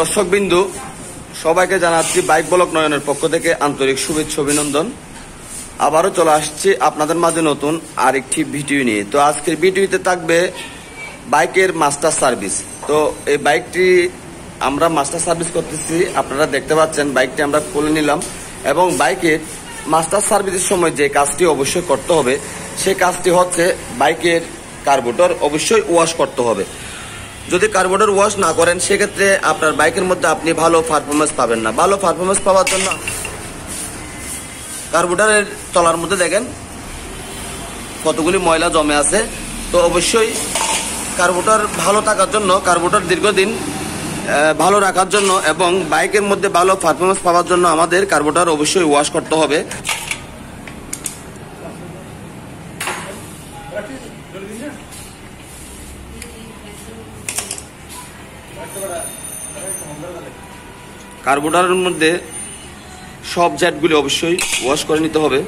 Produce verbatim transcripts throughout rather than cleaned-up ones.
দর্শকবিন্দু সবাইকে জানাচ্ছি bike blog নয়নের পক্ষ থেকে আন্তরিক শুভেচ্ছা অভিনন্দন। আবারও চলে আসছি আপনাদের মাঝে নতুন আরেকটি ভিডিও নিয়ে। তো আজকের ভিডিওতে থাকবে বাইকের মাস্টার সার্ভিস। তো এই বাইকটি আমরা মাস্টার সার্ভিস করতেছি, আপনারা দেখতে পাচ্ছেন বাইকটি আমরা খুলে নিলাম। এবং বাইকের মাস্টার সার্ভিসের সময় যে কাজটি অবশ্যই করতে হবে সেই কাজটি হচ্ছে বাইকের কার্বোরেটর অবশ্যই ওয়াশ করতে হবে। যদি কার্বোরেটর ওয়াশ না করেন সেক্ষেত্রে আপনার বাইকের মধ্যে আপনি ভালো পারফরমেন্স পাবেন না। ভালো পারফরমেন্স পাওয়ার জন্য কার্বোরেটরের তলার মধ্যে দেখেন কতগুলি ময়লা জমে আছে। তো অবশ্যই কার্বোরেটর ভালো থাকার জন্য, কার্বোরেটর দীর্ঘদিন ভালো রাখার জন্য এবং বাইকের মধ্যে ভালো পারফরমেন্স পাওয়ার জন্য আমাদের কার্বোরেটর অবশ্যই ওয়াশ করতে হবে। কার্বোরেটরের মধ্যে সব জ্যাটগুলি অবশ্যই ওয়াশ করে নিতে হবে।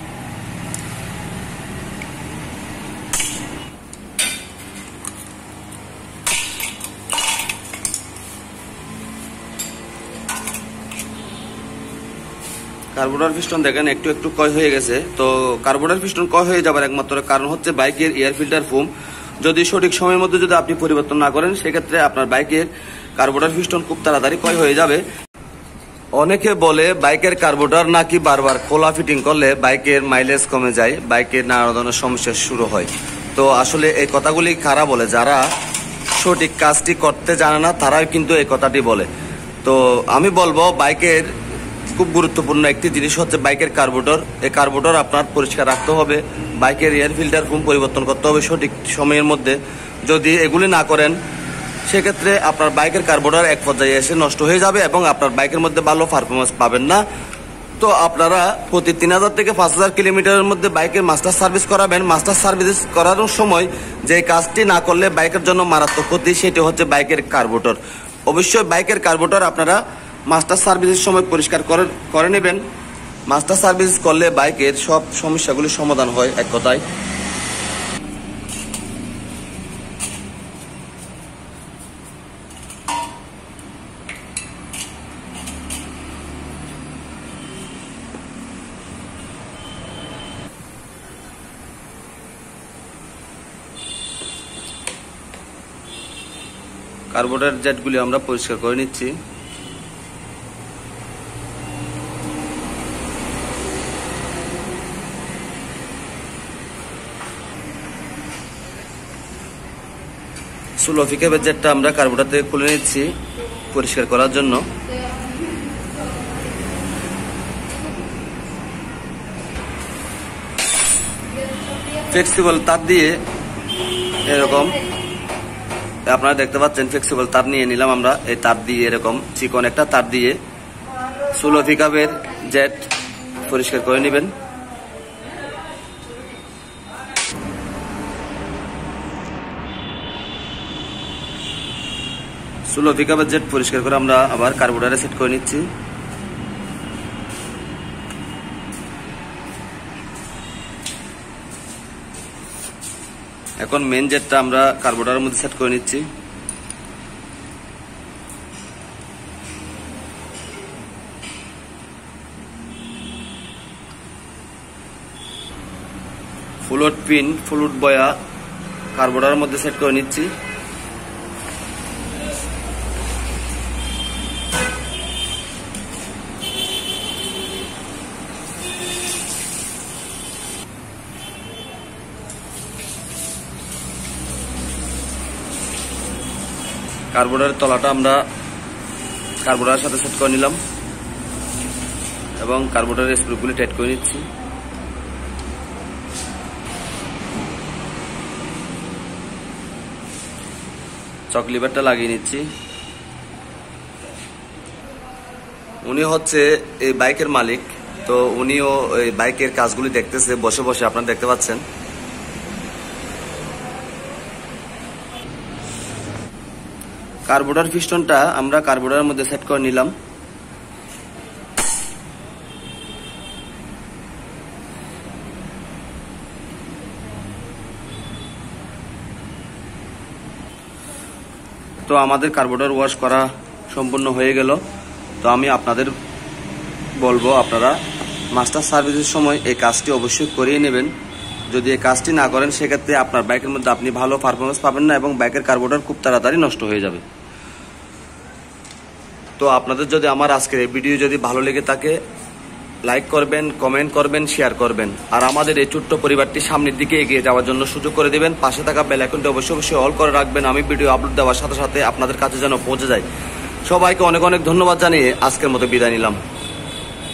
কার্বোরেটর পিস্টন দেখেন একটু একটু ক্ষয় হয়ে গেছে। তো কার্বোরেটর পিস্টন ক্ষয় হয়ে যাবার একমাত্র কারণ হচ্ছে বাইকের এয়ার ফিল্টার ফোম যদি সঠিক সময়ের মধ্যে যদি আপনি পরিবর্তন না করেন সেক্ষেত্রে আপনার বাইকের কার্বোরেটর পিস্টন খুব তাড়াতাড়ি ক্ষয় হয়ে যাবে। অনেকে বলে বাইকের কার্বোরেটর নাকি বারবার খোলা ফিটিং করলে বাইকের মাইলেজ কমে যায়, বাইকের নানা ধরনের সমস্যা শুরু হয়। তো আসলে এই কথাগুলি কারা বলে? যারা সঠিক কাজটি করতে জানে না তারাই কিন্তু এই কথাটি বলে। তো আমি বলবো বাইকের খুব গুরুত্বপূর্ণ একটি জিনিস হচ্ছে বাইকের কার্বোরেটর। এই কার্বোরেটর আপনার পরিষ্কার রাখতে হবে, বাইকের এয়ার ফিল্টার ফোম পরিবর্তন করতে হবে সঠিক সময়ের মধ্যে। যদি এগুলি না করেন সেক্ষেত্রে আপনার বাইকের কার্বোরেটর এক পর্যায়ে এসে নষ্ট হয়ে যাবে এবং আপনার বাইকের মধ্যে ভালো পারফরমেন্স পাবেন না। তো আপনারা প্রতি তিন হাজার থেকে পাঁচ হাজার কিলোমিটারের মধ্যে বাইকের মাস্টার সার্ভিস করাবেন। মাস্টার সার্ভিস করানোর সময় যে কাজটি না করলে বাইকের জন্য মারাত্মক ক্ষতি, সেটি হচ্ছে বাইকের কার্বোরেটর। অবশ্যই বাইকের কার্বোরেটর আপনারা মাস্টার সার্ভিসের সময় পরিষ্কার করে করে নেবেন। মাস্টার সার্ভিস করলে বাইকের সব সমস্যাগুলি সমাধান হয় এক কথায়। কার্বোরেটর জেটগুলি আমরা পরিষ্কার করে নিচ্ছি। সুলফি ক্যাবের জেটটা আমরা কার্বোরেটর থেকে খুলে নিচ্ছি পরিষ্কার করার জন্য। ফ্লেক্সিবল তার দিয়ে এরকম আপনারা দেখতে পাচ্ছেন, ফ্লেক্সিবল তার নিয়ে নিলাম আমরা। এই তার দিয়ে এরকম চিকন একটা তার দিয়ে সুলফি ক্যাবের জেট পরিষ্কার করে নেবেন। সুলফি ক্যাবের জেট পরিষ্কার করে আমরা আবার কার্বোরেটরে সেট করে নিচ্ছি। এখন মেন জেটটা আমরা কার্বোরেটরের মধ্যে সেট করে নিচ্ছি। ফুলট পিন, ফুলট বয়া কার্বোরেটরের মধ্যে সেট করে নিচ্ছি। কার্বোরেটরের তলাটা আমরা কার্বোরেটরের সাথে সেট করে নিলাম এবং কার্বোরেটরের স্ক্রুগুলি টাইট করে নিচ্ছি। চক লিভারটা লাগিয়ে নিচ্ছি। উনি হচ্ছে এই বাইকের মালিক, তো উনিও এই বাইকের কাজগুলি দেখতেছে বসে বসে, আপনারা দেখতে পাচ্ছেন। কার্বোরেটর পিস্টনটা আমরা কার্বোরেটরের মধ্যে সেট করে নিলাম। তো আমাদের কার্বোরেটর ওয়াশ করা সম্পূর্ণ হয়ে গেল। তো আমি আপনাদের বলবো আপনারা মাস্টার সার্ভিসের সময় এই কাজটি অবশ্যই করিয়ে নেবেন। যদি এই কাজটি না করেন সেক্ষেত্রে আপনার বাইকের মধ্যে আপনি ভালো পারফরমেন্স পাবেন না এবং বাইকের কার্বোরেটর খুব তাড়াতাড়ি নষ্ট হয়ে যাবে। তো আপনাদের যদি আমার আজকের এই ভিডিও যদি ভালো লেগে থাকে লাইক করবেন, কমেন্ট করবেন, শেয়ার করবেন। আর আমাদের এই ছোট্ট পরিবারটি সামনের দিকে এগিয়ে যাওয়ার জন্য সুযোগ করে দিবেন। পাশে থাকা বেল আইকনটি অবশ্যই অবশ্যই অল করে রাখবেন, আমি ভিডিও আপলোড দেওয়ার সাথে সাথে আপনাদের কাছে যেন পৌঁছে যায়। সবাইকে অনেক অনেক ধন্যবাদ জানিয়ে আজকের মতো বিদায় নিলাম।